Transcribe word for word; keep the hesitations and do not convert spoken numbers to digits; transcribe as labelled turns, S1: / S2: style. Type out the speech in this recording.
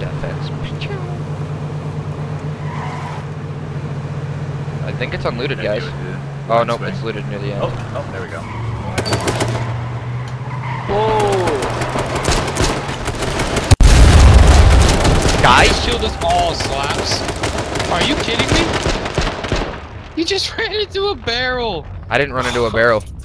S1: defense. I think it's unlooted,
S2: Yeah,
S1: guys.
S2: do it, dude.
S1: Oh, no,
S2: This way.
S1: it's looted near the end.
S2: Oh, oh, there we go.
S1: Whoa! Guys,
S3: Just killed us all, Slaps. Are you kidding me? You just ran into a barrel.
S1: I didn't run into a barrel.